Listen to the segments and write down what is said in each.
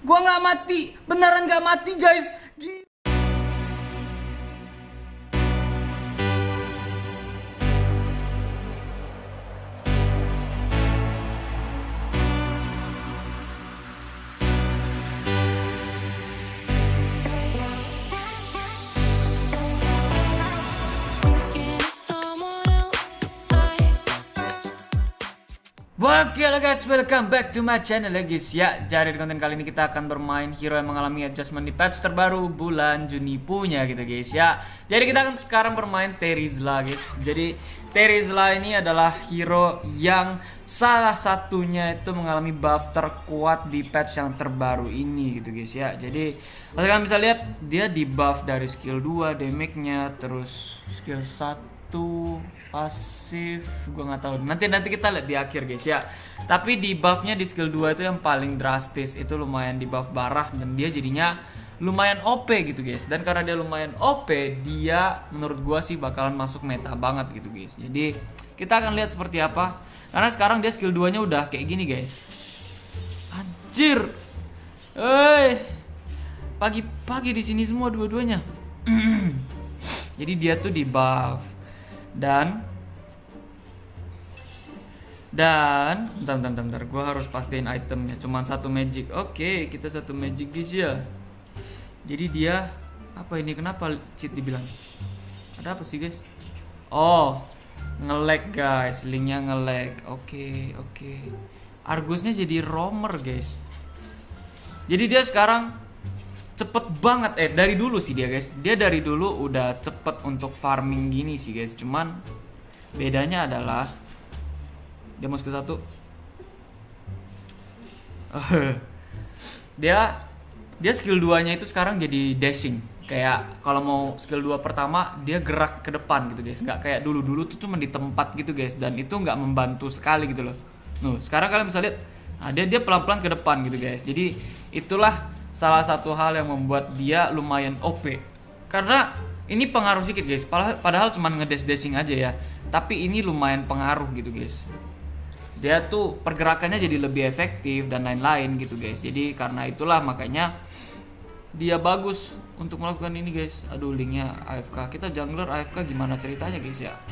Gua nggak mati, beneran nggak mati guys. Oke lah guys, welcome back to my channel ya guys ya. Jadi di konten kali ini kita akan bermain hero yang mengalami adjustment di patch terbaru bulan Juni punya gitu guys ya. Jadi kita akan sekarang bermain Terizla guys. Jadi Terizla ini adalah hero yang salah satunya itu mengalami buff terkuat di patch yang terbaru ini gitu guys ya. Jadi kalian bisa lihat dia di buff dari skill 2 damage-nya, terus skill 1 pasif, gue nggak tahu. Nanti kita lihat di akhir guys ya. Tapi di buffnya di skill 2 itu yang paling drastis, itu lumayan di buff barah dan dia jadinya lumayan OP gitu guys. Dan karena dia lumayan OP, dia menurut gue sih bakalan masuk meta banget gitu guys. Jadi kita akan lihat seperti apa. Karena sekarang dia skill 2 nya udah kayak gini guys. Anjir. Pagi-pagi di sini semua dua-duanya. Jadi dia tuh di buff. Dan bentar, gue harus pastiin itemnya. Cuman satu magic. Oke, kita satu magic guys ya. Jadi dia apa ini, kenapa cheat dibilang? Ada apa sih guys? Oh, nge-lag guys, linknya nge-lag. Oke. Argusnya jadi roamer guys. Jadi dia sekarang cepet banget, dari dulu sih dia guys. Dia dari dulu udah cepet untuk farming gini sih guys. Cuman bedanya adalah dia mau skill 1. Dia skill 2 nya itu sekarang jadi dashing. Kayak kalau mau skill 2 pertama dia gerak ke depan gitu guys. Gak kayak dulu tuh cuma di tempat gitu guys. Dan itu gak membantu sekali gitu loh. Sekarang kalian bisa lihat, dia pelan-pelan ke depan gitu guys. Jadi itulah salah satu hal yang membuat dia lumayan OP. Karena ini pengaruh sedikit guys. Padahal cuma ngedash-dashing aja ya. Tapi ini lumayan pengaruh gitu guys. Dia tuh pergerakannya jadi lebih efektif dan lain-lain gitu guys. Jadi karena itulah makanya dia bagus untuk melakukan ini guys. Aduh, linknya AFK. Kita jungler AFK gimana ceritanya guys ya.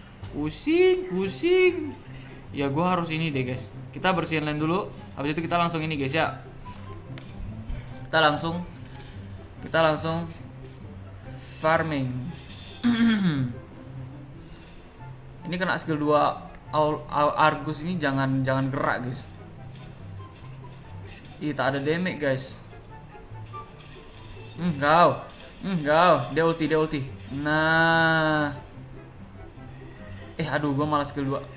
Pusing. Ya gue harus ini deh guys. Kita bersihin lane dulu. Habis itu kita langsung ini guys ya. Kita langsung farming. Ini kena skill 2 Argus ini jangan gerak guys. Tak ada damage guys. Kau. Dia ulti. Nah. Aduh, gua malah skill 2.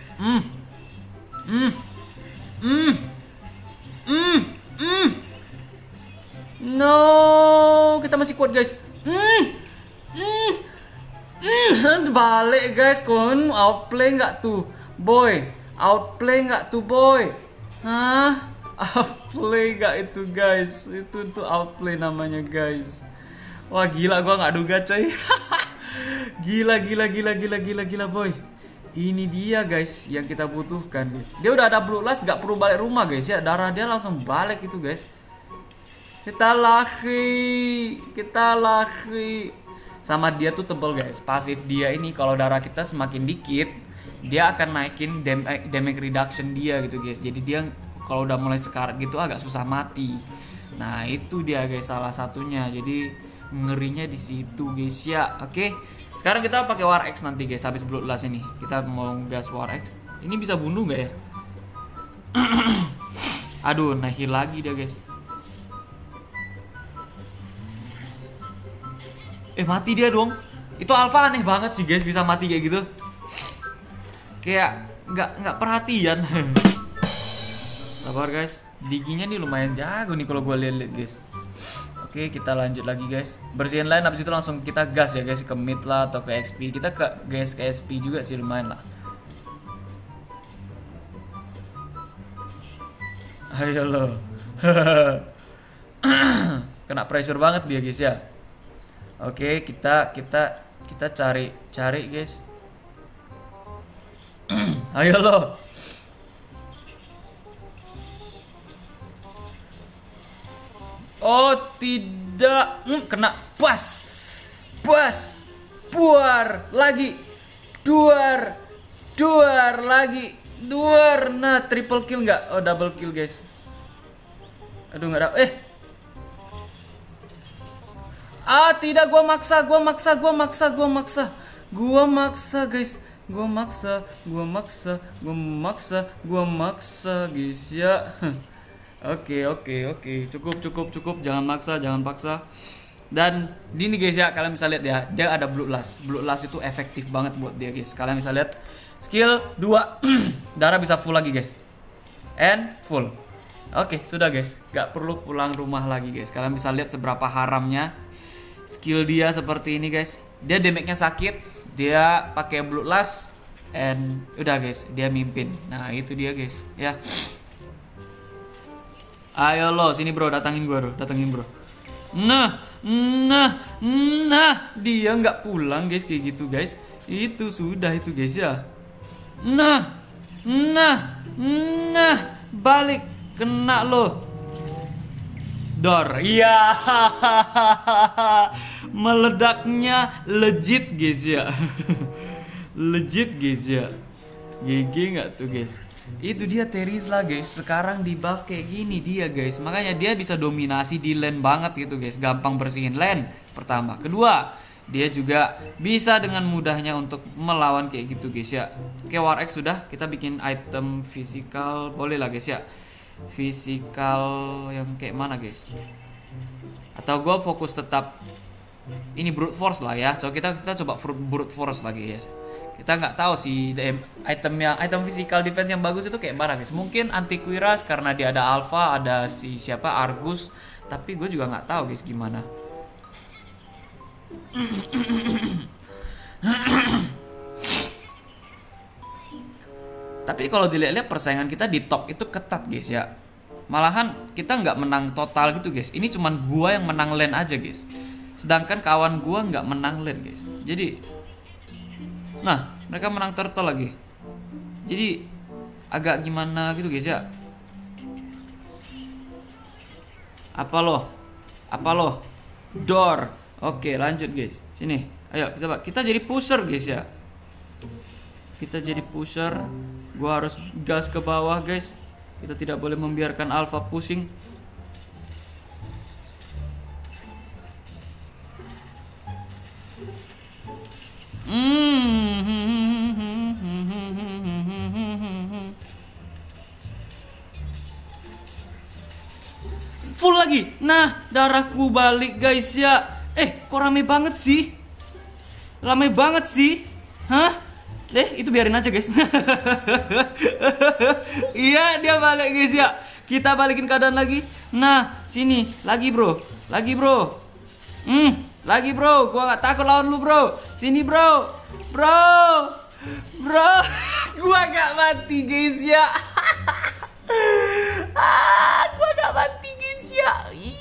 No, kita masih kuat guys. Balik guys, kon outplay nggak tuh, boy? Outplay nggak tuh, boy? Hah? Outplay nggak itu guys? Itu tuh outplay namanya guys. Wah gila, gua nggak duga coy. Gila boy. Ini dia guys yang kita butuhkan guys. Dia udah ada blue last, nggak perlu balik rumah guys ya. Darah dia langsung balik itu guys. Kita lari. Sama dia tuh tebel guys. Pasif dia ini kalau darah kita semakin dikit, dia akan naikin damage reduction dia gitu guys. Jadi dia kalau udah mulai sekarat gitu agak susah mati. Nah itu dia guys salah satunya. Jadi ngerinya di situ guys ya. Oke. Sekarang kita pakai War X nanti guys. Habis Bloodlust ini kita mau gas War X. Ini bisa bunuh nggak ya? Aduh, nahil lagi dia guys. Mati dia dong. Itu Alpha aneh banget sih guys, bisa mati kayak gitu. Kayak nggak perhatian. Sabar guys. Diginya nih lumayan jago nih kalau gue lihat guys. Oke, kita lanjut lagi guys. Bersihin line, habis itu langsung kita gas ya guys ke mid lah atau ke XP. Kita ke gas ke SP juga sih lumayan lah. Ayo lo. Kena pressure banget dia guys ya. Oke, kita cari guys. Ayo lo. Oh tidak, kena pas, puar lagi, duar lagi, duar. Nah, triple kill nggak? Oh, double kill guys. Aduh nggak ada. Tidak, gua maksa guys. Gua maksa guys ya. Oke. Cukup. Jangan paksa. Dan ini guys ya, kalian bisa lihat ya, dia ada Blood Lust. Blood Lust itu efektif banget buat dia guys. Kalian bisa lihat skill 2 darah bisa full lagi guys. And full. Oke, sudah guys. Gak perlu pulang rumah lagi guys. Kalian bisa lihat seberapa haramnya skill dia seperti ini guys. Dia damage-nya sakit, dia pakai Blood Lust, and udah guys, dia mimpin. Nah, itu dia guys, ya. Ayo lo, sini bro, datangin bro. Nah, dia nggak pulang guys kayak gitu guys. Itu sudah itu guys ya. Nah, balik kena lo. Dor, iya. Meledaknya legit guys ya. Legit guys ya. GG nggak tuh guys. Itu dia Terizla guys. Sekarang di buff kayak gini dia guys. Makanya dia bisa dominasi di lane banget gitu guys. Gampang bersihin lane pertama. Kedua, dia juga bisa dengan mudahnya untuk melawan kayak gitu guys ya. Oke, War X sudah. Kita bikin item fisikal boleh lah guys ya. Fisikal yang kayak mana guys? Atau gue fokus tetap ini brute force lah ya. So kita coba brute force lagi guys. Kita nggak tahu sih item physical defense yang bagus itu kayak mana guys. Mungkin Antiquiras karena dia ada Alpha, ada si siapa Argus. Tapi gue juga nggak tahu guys gimana. Tapi kalau dilihat-lihat persaingan kita di top itu ketat guys ya. Malahan kita nggak menang total gitu guys. Ini cuman gua yang menang lane aja guys. Sedangkan kawan gua nggak menang lane guys. Jadi, nah mereka menang turtle lagi. Jadi agak gimana gitu guys ya. Apa lo? Door. Oke, lanjut guys. Sini. Ayo kita jadi pusher guys ya. Kita jadi pusher. Gua harus gas ke bawah guys. Kita tidak boleh membiarkan Alpha pushing. Full lagi. Nah, darahku balik guys ya. Kok rame banget sih? Hah? Itu biarin aja guys. Iya, dia balik guys ya. Kita balikin keadaan lagi. Nah, sini lagi bro. Lagi bro. Gua gak takut lawan lu bro. Sini bro. Bro. Gua gak mati guys ya. Gua gak mati guys ya.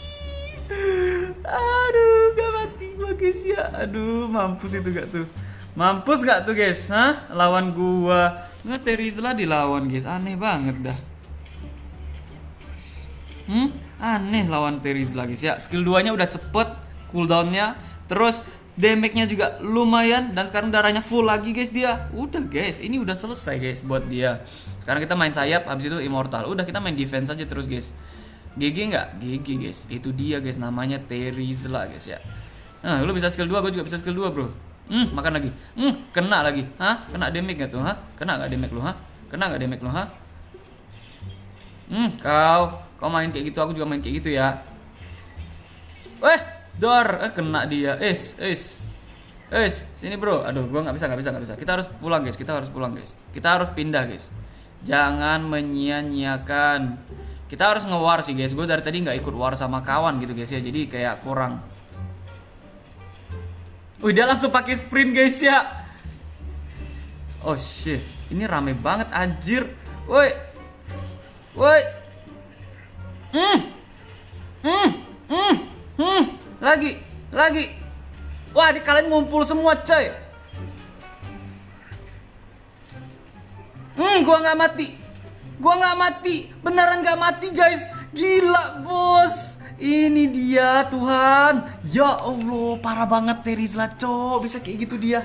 Aduh, gak mati gua guys ya. Aduh, mampus itu gak tuh. Mampus gak tuh guys? Hah? Lawan gua. Nggak, Terizla dilawan guys. Aneh banget dah. Aneh lawan Terizla guys ya. Skill 2-nya udah cepet cooldownnya. Terus damage-nya juga lumayan. Dan sekarang darahnya full lagi guys dia. Udah guys, ini udah selesai guys buat dia. Sekarang kita main sayap, habis itu immortal. Udah, kita main defense aja terus guys. GG nggak? GG guys. Itu dia guys, namanya Terizla guys ya. Nah, lu bisa skill 2, gue juga bisa skill 2 bro. Makan lagi. Kena lagi. Hah? Kena damage gak tuh? Hah? Kena gak damage lu? Hah? Kena gak damage lu? Hah? Kau main kayak gitu, aku juga main kayak gitu ya. Dor. Kena dia. Sini bro. Aduh, gua nggak bisa. Kita harus pulang guys. Kita harus pindah guys. Jangan menyia-nyiakan. Kita harus nge-war sih guys. Gue dari tadi nggak ikut war sama kawan gitu guys ya. Jadi kayak kurang. Dia langsung pakai sprint guys ya. Oh shit, ini rame banget anjir. Woi. Lagi. Wah, kalian ngumpul semua coy. Gua nggak mati. Beneran nggak mati guys. Gila bos. Ini dia Tuhan. Ya Allah, parah banget Terizla, cok. Bisa kayak gitu dia.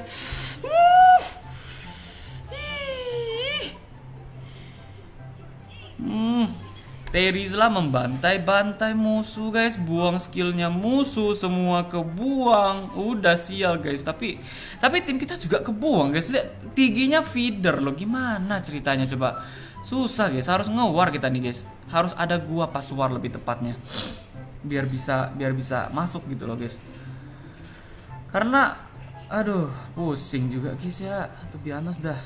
Terizla membantai-bantai musuh guys, buang skillnya musuh semua kebuang, udah sial guys. Tapi tim kita juga kebuang guys. Lihat tiginya feeder loh, gimana ceritanya coba? Susah guys, harus nge-war kita nih guys. Harus ada gua pas war lebih tepatnya, biar bisa masuk gitu loh guys. Karena aduh pusing juga guys ya, tuh biasa dah.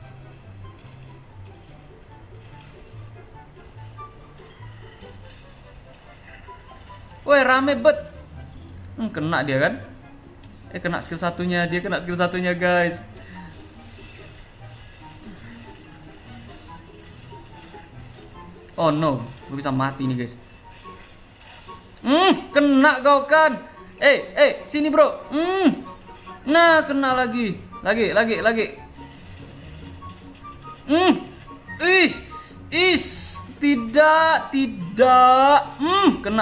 Woi rame bet. Kena dia kan? Kena skill satunya, dia kena skill satunya guys. Oh no, gue bisa mati nih guys. Kena kau kan? Sini bro. Nah kena lagi. Tidak. Kena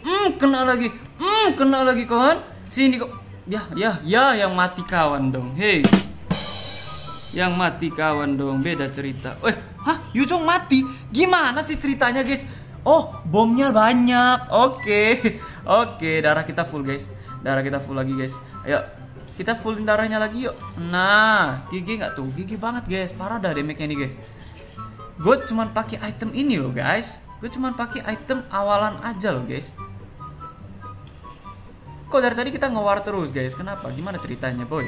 lagi kawan. Sini kok. Ya, yang mati kawan dong. Hei. Yang mati kawan dong, beda cerita. Yuzhong mati. Gimana sih ceritanya, guys? Oh, bomnya banyak. Oke, darah kita full, guys. Darah kita full lagi, guys. Ayo, kita fullin darahnya lagi yuk. Nah, GG nggak tuh? GG banget, guys. Parah dah damage-nya nih, guys. Gue cuman pakai item ini loh guys. Gue cuman pakai item awalan aja loh guys. Kok dari tadi kita nge-war terus guys? Kenapa? Gimana ceritanya boy?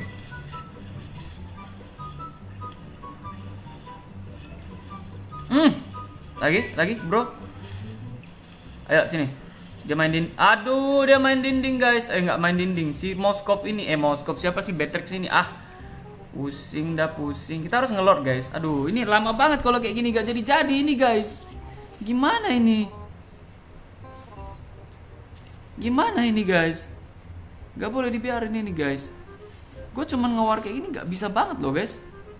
Lagi bro. Ayo sini. Dia main dinding. Aduh dia main dinding guys. Nggak main dinding. Si Moskop ini. Moskop siapa sih? Betrix ini. Pusing. Kita harus ngelord guys. Aduh ini lama banget kalau kayak gini gak jadi ini guys. Gimana ini guys? Gak boleh dibiarin ini guys. Gue cuman ngewar kayak gini gak bisa banget loh guys.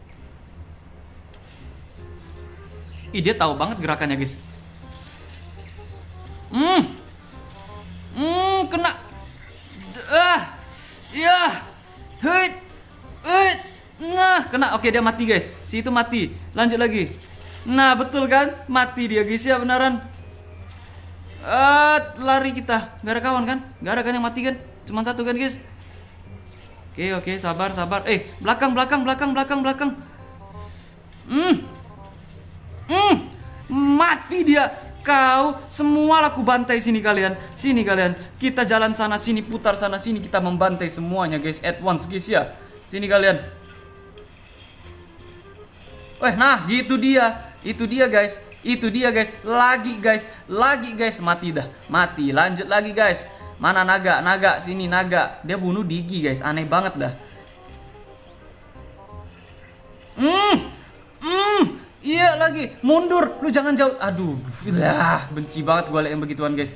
Dia tahu banget gerakannya guys. Kena. Nah, kena. Oke, dia mati guys. Si itu mati. Lanjut lagi. Nah, betul kan? Mati dia guys ya, beneran. Lari kita. Gak ada kawan kan? Gak ada kan yang mati kan? Cuman satu kan guys. Oke, sabar. Belakang. Mati dia. Kau semua laku bantai sini kalian. Kita jalan sana sini, putar sana sini, kita membantai semuanya guys at once guys ya. Sini kalian. Nah, gitu dia. Itu dia guys. Lagi guys. Mati. Lanjut lagi guys. Mana naga? Sini naga. Dia bunuh Digi guys. Aneh banget dah. Iya lagi. Mundur. Lu jangan jauh. Aduh. Benci banget gue liat yang begituan guys.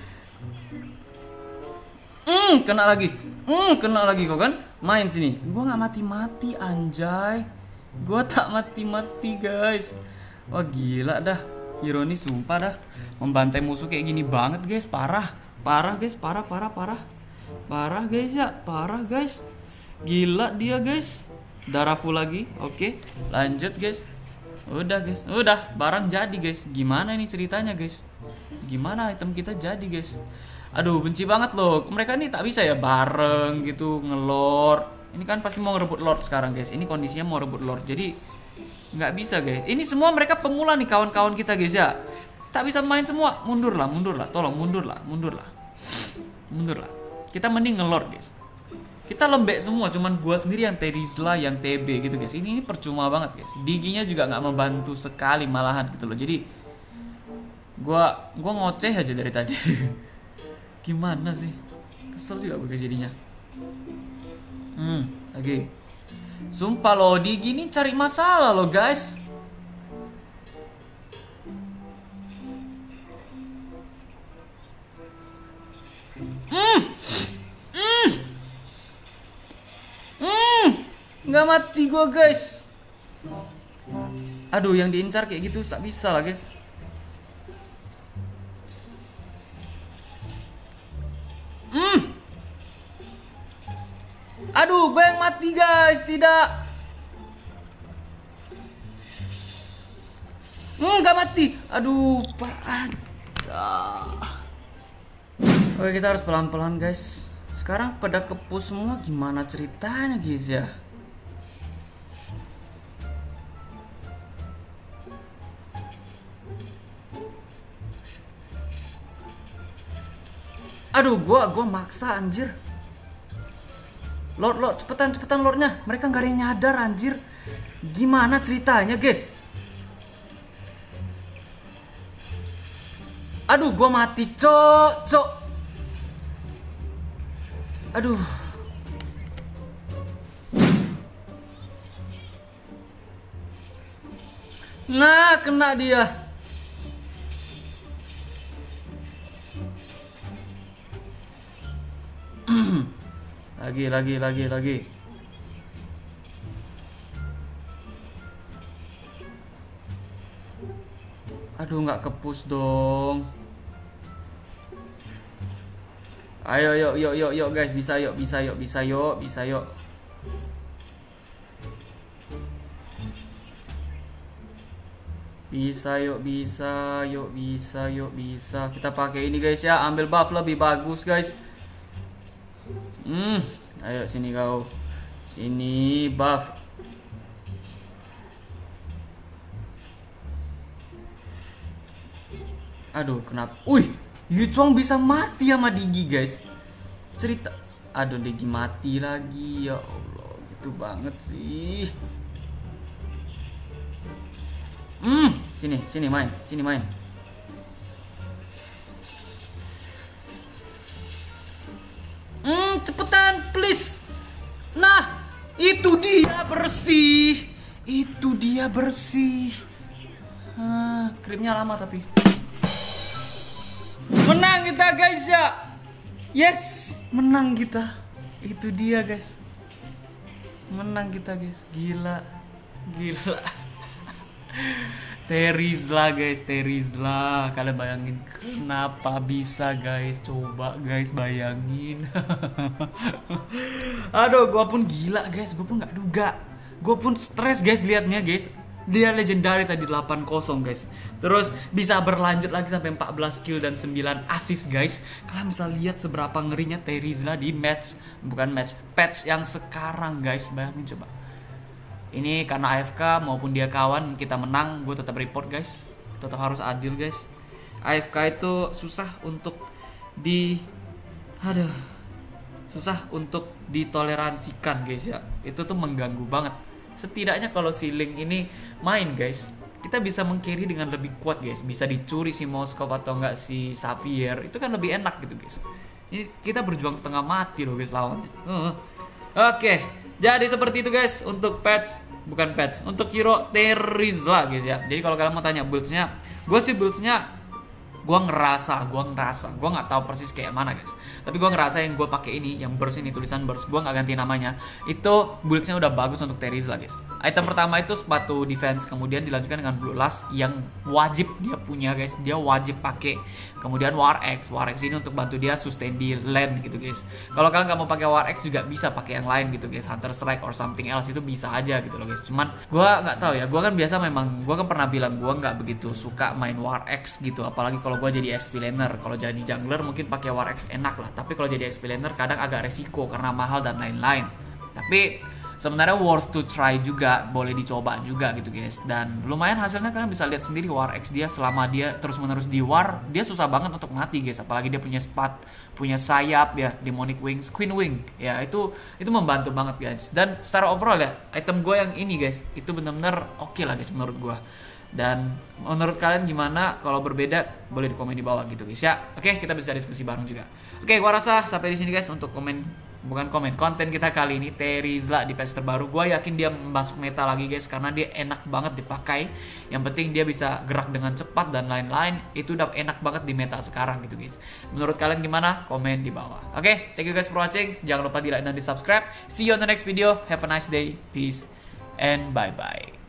Kena lagi kok kan. Main sini. Gue gak mati-mati anjay. Gue tak mati-mati guys. Wah gila dah. Hero ini sumpah dah. Membantai musuh kayak gini banget guys. Parah guys. Parah guys ya. Parah guys. Gila dia guys. Darah full lagi. Oke. Lanjut guys. Udah guys. Udah. Barang jadi guys. Gimana ini ceritanya guys? Gimana item kita jadi guys? Aduh benci banget loh. Mereka ini tak bisa ya bareng gitu ngelord. Ini kan pasti mau ngerebut lord sekarang guys. Ini kondisinya mau rebut lord. Jadi nggak bisa guys. Ini semua mereka pemula nih kawan-kawan kita guys ya. Tak bisa main semua. Mundur lah. Tolong mundur lah. Kita mending ngelord guys. Kita lembek semua. Cuman gua sendiri yang Terizla, yang TB gitu guys. Ini percuma banget guys. Diginya juga nggak membantu sekali malahan gitu loh. Jadi gua ngoceh aja dari tadi. Gimana sih? Kesel juga gue jadinya. Lagi. Sumpah loh, di gini cari masalah loh guys. Nggak mati gue guys. Aduh, yang diincar kayak gitu tak bisa lah guys. Aduh, gue yang mati guys. Tidak. Nggak mati. Aduh, parah. Oke, kita harus pelan-pelan guys. Sekarang pada kepush semua, gimana ceritanya guys ya? Aduh, gua maksa anjir. Lord, cepetan Lordnya. Mereka nggak ada yang nyadar anjir. Gimana ceritanya guys? Aduh, gua mati cok. Aduh. Nah, kena dia. Lagi. Aduh, nggak kepush dong. Ayo, yuk guys, bisa yuk. Bisa. Kita pakai ini guys ya, ambil buff lebih bagus guys. Ayo sini kau. Sini buff. Aduh, kenapa? Yu Chuang bisa mati sama Digi guys. Cerita. Aduh, Digi mati lagi. Ya Allah, gitu banget sih. Sini main. Cepetan please. Nah, itu dia bersih. Creepnya lama tapi. Menang kita guys ya. Yes, menang kita. Itu dia guys. Menang kita guys. Gila. Terizla guys, kalian bayangin kenapa bisa guys, coba guys bayangin. Aduh, gue pun gila guys, gue pun nggak duga, gue pun stres guys liatnya guys. Dia legendary tadi 8-0 guys. Terus bisa berlanjut lagi sampai 14 kill dan 9 assist guys. Kalian bisa lihat seberapa ngerinya Terizla di patch yang sekarang guys. Bayangin coba. Ini karena AFK maupun dia kawan, kita menang, gue tetap report guys. Tetap harus adil guys. AFK itu susah untuk ditoleransikan guys ya. Itu tuh mengganggu banget. Setidaknya kalau si Link ini main guys, kita bisa meng-carry dengan lebih kuat guys. Bisa dicuri si Moskov atau enggak si Xavier. Itu kan lebih enak gitu guys. Ini kita berjuang setengah mati loh guys lawannya. Oke. Jadi seperti itu guys untuk untuk hero Terizla guys ya. Jadi kalau kalian mau tanya buildsnya, gue nggak tahu persis kayak mana guys. Tapi gue ngerasa yang gue pakai ini, yang burst ini, tulisan burst, gue nggak ganti namanya. Itu buildsnya udah bagus untuk Terizla guys. Item pertama itu sepatu defense, kemudian dilanjutkan dengan blue last yang wajib dia punya guys. Dia wajib pakai. Kemudian War X ini untuk bantu dia sustain di lane gitu guys. Kalau kalian nggak mau pakai War X juga bisa pakai yang lain gitu guys. Hunter Strike or something else itu bisa aja gitu loh guys. Cuman gue nggak tahu ya. Gue kan pernah bilang gue nggak begitu suka main War X gitu. Apalagi kalau gue jadi XP laner. Kalau jadi jungler mungkin pakai War X enak lah. Tapi kalau jadi XP laner kadang agak resiko karena mahal dan lain-lain. Tapi sebenarnya worth to try juga, boleh dicoba juga gitu guys. Dan lumayan hasilnya, kalian bisa lihat sendiri War X dia selama dia terus-menerus di war, dia susah banget untuk mati guys. Apalagi dia punya punya sayap ya, Demonic Wings, Queen Wing. Ya itu membantu banget guys. Dan secara overall ya, item gue yang ini guys, itu benar-benar oke lah guys menurut gue. Dan menurut kalian gimana? Kalau berbeda boleh di komen di bawah gitu guys ya. Oke, kita bisa diskusi bareng juga. Oke, gua rasa sampai di sini guys untuk konten kita kali ini Terizla di patch terbaru. Gua yakin dia masuk meta lagi guys karena dia enak banget dipakai. Yang penting dia bisa gerak dengan cepat dan lain-lain. Itu udah enak banget di meta sekarang gitu guys. Menurut kalian gimana? Komen di bawah. Oke, thank you guys for watching. Jangan lupa di like dan di subscribe. See you on the next video. Have a nice day. Peace and bye bye.